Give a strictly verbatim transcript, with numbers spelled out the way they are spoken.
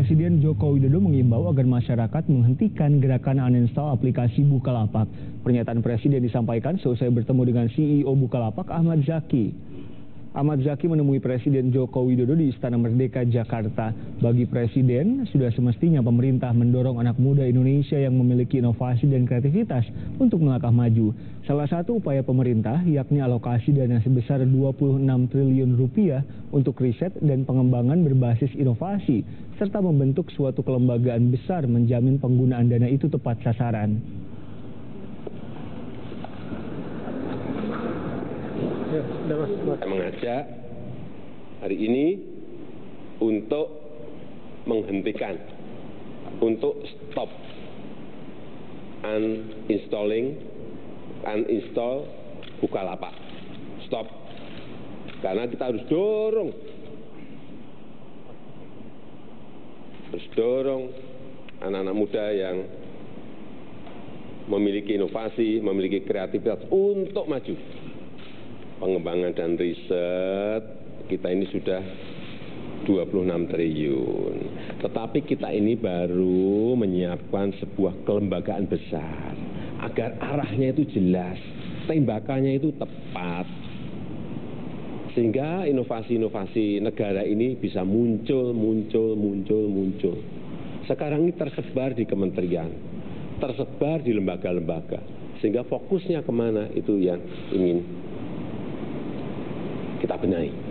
Presiden Joko Widodo mengimbau agar masyarakat menghentikan gerakan uninstall aplikasi Bukalapak. Pernyataan Presiden disampaikan seusai bertemu dengan C E O Bukalapak, Ahmad Zaki. Ahmad Zaki menemui Presiden Joko Widodo di Istana Merdeka, Jakarta. Bagi Presiden, sudah semestinya pemerintah mendorong anak muda Indonesia yang memiliki inovasi dan kreativitas untuk melangkah maju. Salah satu upaya pemerintah yakni alokasi dana sebesar dua puluh enam triliun rupiah untuk riset dan pengembangan berbasis inovasi, serta membentuk suatu kelembagaan besar menjamin penggunaan dana itu tepat sasaran. Saya mengajak hari ini untuk menghentikan, untuk stop uninstalling, uninstall Bukalapak. Stop. Karena kita harus dorong, harus dorong anak-anak muda yang memiliki inovasi, memiliki kreativitas untuk maju. Pengembangan dan riset kita ini sudah dua puluh enam triliun. Tetapi kita ini baru menyiapkan sebuah kelembagaan besar agar arahnya itu jelas, tembakannya itu tepat. Sehingga inovasi-inovasi negara ini bisa muncul, muncul, muncul, muncul. Sekarang ini tersebar di kementerian, tersebar di lembaga-lembaga. Sehingga fokusnya kemana itu yang ingin kita benahi.